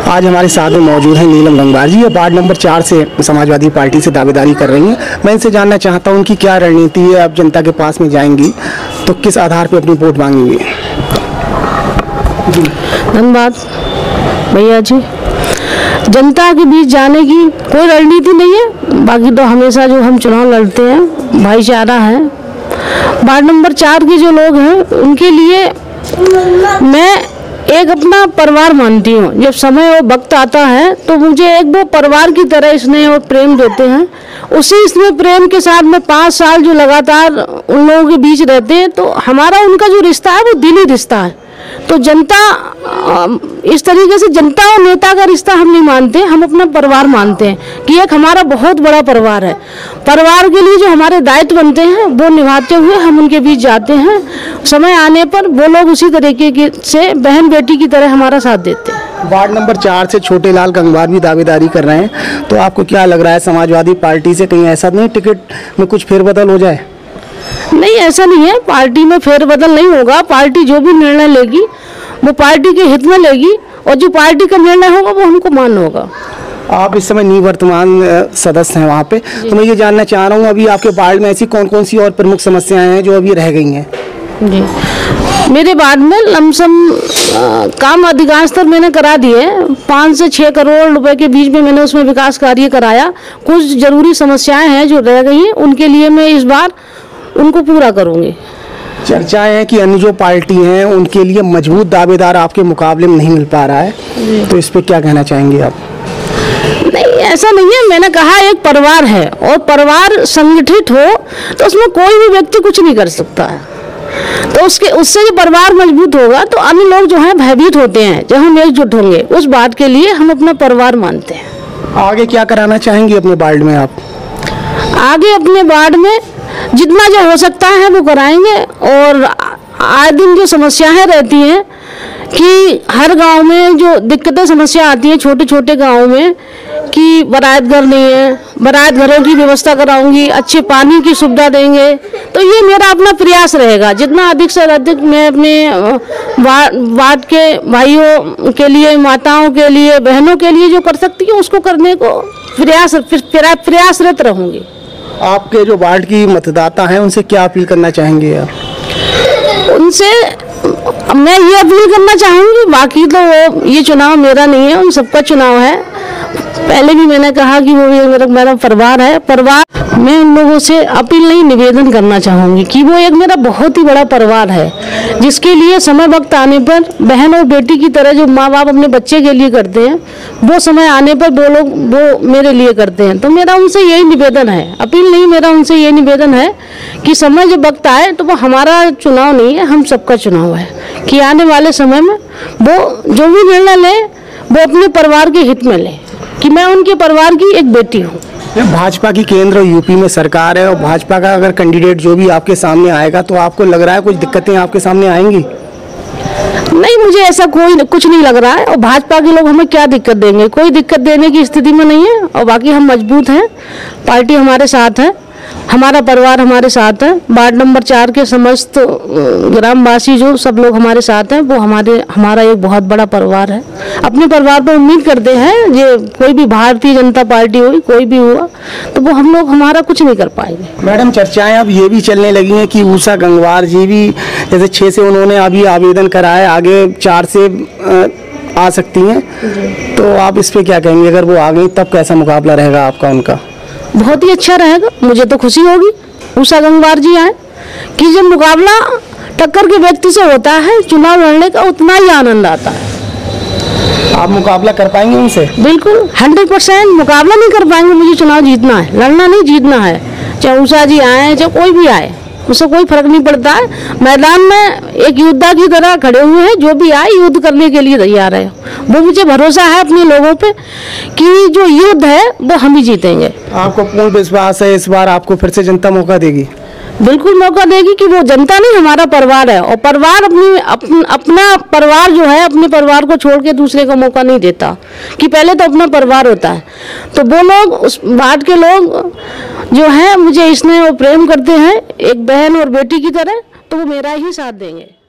आज हमारे साथ में मौजूद हैं नीलम गंगवार जी। ये वार्ड नंबर 4 से समाजवादी पार्टी से दावेदारी कर रही हैं। मैं इनसे जानना चाहता हूं उनकी क्या रणनीति है। अब जनता के पास में जाएंगी तो किस आधार पर अपनी वोट मांगेंगी? धन्यवाद भैया जी। जनता के बीच जाने की कोई रणनीति नहीं है, बाकी तो हमेशा जो हम चुनाव लड़ते हैं भाईचारा है। वार्ड नंबर 4 के जो लोग हैं उनके लिए मैं एक अपना परिवार मानती हूँ। जब समय और वक्त आता है तो मुझे एक वो परिवार की तरह स्नेह और प्रेम देते हैं। उसी स्नेह प्रेम के साथ में 5 साल जो लगातार उन लोगों के बीच रहते हैं तो हमारा उनका जो रिश्ता है वो दिली रिश्ता है। तो जनता इस तरीके से जनता और नेता का रिश्ता हम नहीं मानते, हम अपना परिवार मानते हैं कि एक हमारा बहुत बड़ा परिवार है। परिवार के लिए जो हमारे दायित्व बनते हैं वो निभाते हुए हम उनके बीच जाते हैं। समय आने पर वो लोग उसी तरीके से बहन बेटी की तरह हमारा साथ देते हैं। वार्ड नंबर 4 से छोटे लाल गंगवार भी दावेदारी कर रहे हैं, तो आपको क्या लग रहा है समाजवादी पार्टी से कहीं ऐसा नहीं टिकट में कुछ फेरबदल हो जाए? नहीं, ऐसा नहीं है। पार्टी में फेरबदल नहीं होगा। पार्टी जो भी निर्णय लेगी वो पार्टी के हित में लेगी और जो पार्टी का निर्णय होगा वो हमको मान्य होगा। आप इस समय निवर्तमान सदस्य हैं वहाँ पे, तो मैं ये जानना चाह रहा हूँ अभी आपके वार्ड में ऐसी कौन कौन सी और प्रमुख समस्याएं हैं जो अभी रह गई हैं? जी, मेरे वार्ड में लमसम काम अधिकांशतर मैंने करा दिए। 5 से 6 करोड़ रुपए के बीच में मैंने उसमें विकास कार्य कराया। कुछ जरूरी समस्याएं हैं जो रह गई हैं, उनके लिए मैं इस बार उनको पूरा करूंगी। चर्चाएं हैं कि अन्य जो पार्टी हैं उनके लिए मजबूत दावेदार आपके मुकाबले में नहीं मिल पा रहा है, तो इस पे क्या कहना चाहेंगे आप? नहीं, ऐसा नहीं है। मैंने कहा एक परिवार है और परिवार संगठित हो तो उसमें कोई भी व्यक्ति कुछ नहीं कर सकता है। तो उससे जो परिवार मजबूत होगा तो अन्य लोग जो हैं भयभीत होते हैं। जब हम एकजुट होंगे उस बात के लिए हम अपना परिवार मानते हैं। आगे क्या कराना चाहेंगे अपने वार्ड में आप? आगे अपने वार्ड में जितना जो हो सकता है वो कराएंगे। और आए दिन जो समस्याएं रहती हैं कि हर गांव में जो दिक्कतें समस्या आती हैं छोटे छोटे गांवों में कि बारात घर नहीं है, बारात घरों की व्यवस्था कराऊंगी, अच्छे पानी की सुविधा देंगे। तो ये मेरा अपना प्रयास रहेगा। जितना अधिक से अधिक मैं अपने वार्ड के भाइयों के लिए, माताओं के लिए, बहनों के लिए जो कर सकती हूँ उसको करने को प्रयासरत रहूँगी। आपके जो वार्ड की मतदाता हैं उनसे क्या अपील करना चाहेंगे आप? उनसे मैं ये अपील करना चाहूँगी, बाकी तो ये चुनाव मेरा नहीं है, उन सबका चुनाव है। पहले भी मैंने कहा कि वो मेरा परिवार है। परिवार मैं उन लोगों से अपील नहीं, निवेदन करना चाहूँगी कि वो एक मेरा बहुत ही बड़ा परिवार है जिसके लिए समय वक्त आने पर बहन और बेटी की तरह जो माँ बाप अपने बच्चे के लिए करते हैं वो समय आने पर वो मेरे लिए करते हैं। तो मेरा उनसे यही निवेदन है, अपील नहीं, मेरा उनसे यही निवेदन है कि समय जब वक्त आए तो वो हमारा चुनाव नहीं है, हम सबका चुनाव है कि आने वाले समय में वो जो भी निर्णय लें वो अपने परिवार के हित में लें कि मैं उनके परिवार की एक बेटी हूँ। भाजपा की केंद्र और यूपी में सरकार है और भाजपा का अगर कैंडिडेट जो भी आपके सामने आएगा तो आपको लग रहा है कुछ दिक्कतें आपके सामने आएंगी? नहीं, मुझे ऐसा कुछ नहीं लग रहा है। और भाजपा के लोग हमें क्या दिक्कत देंगे? कोई दिक्कत देने की स्थिति में नहीं है। और बाकी हम मजबूत हैं, पार्टी हमारे साथ है, हमारा परिवार हमारे साथ है। वार्ड नंबर 4 के समस्त ग्रामवासी जो सब लोग हमारे साथ हैं वो हमारा एक बहुत बड़ा परिवार है। अपने परिवार पर उम्मीद करते हैं ये कोई भी भारतीय जनता पार्टी हुई, कोई भी हुआ तो वो हम लोग हमारा कुछ नहीं कर पाएंगे। मैडम, चर्चाएं अब ये भी चलने लगी हैं कि उषा गंगवार जी भी जैसे 6 से उन्होंने अभी आवेदन करा है, आगे 4 से आ सकती हैं, तो आप इस पर क्या कहेंगे? अगर वो आ गई तब कैसा मुकाबला रहेगा आपका उनका? बहुत ही अच्छा रहेगा, मुझे तो खुशी होगी उषा गंगवार जी आए कि जब मुकाबला टक्कर के व्यक्ति से होता है चुनाव लड़ने का उतना ही आनंद आता है। आप मुकाबला कर पाएंगे उनसे? बिल्कुल 100% मुकाबला नहीं कर पाएंगे। मुझे चुनाव जीतना है, लड़ना नहीं, जीतना है। चाहे उषा जी आए चाहे कोई भी आए, उससे कोई फर्क नहीं पड़ता है। मैदान में एक योद्धा की तरह खड़े हुए हैं, जो भी आए युद्ध करने के लिए तैयार है। वो मुझे भरोसा है अपने लोगों पे कि जो युद्ध है वो हम ही जीतेंगे। आपको पूर्ण विश्वास है इस बार आपको फिर से जनता मौका देगी? बिल्कुल मौका देगी कि वो जनता नहीं, हमारा परिवार है। और परिवार अपना परिवार जो है अपने परिवार को छोड़ के दूसरे को मौका नहीं देता कि पहले तो अपना परिवार होता है। तो वो लोग, उस वार्ड के लोग जो हैं मुझे स्नेह और प्रेम करते हैं एक बहन और बेटी की तरह, तो वो मेरा ही साथ देंगे।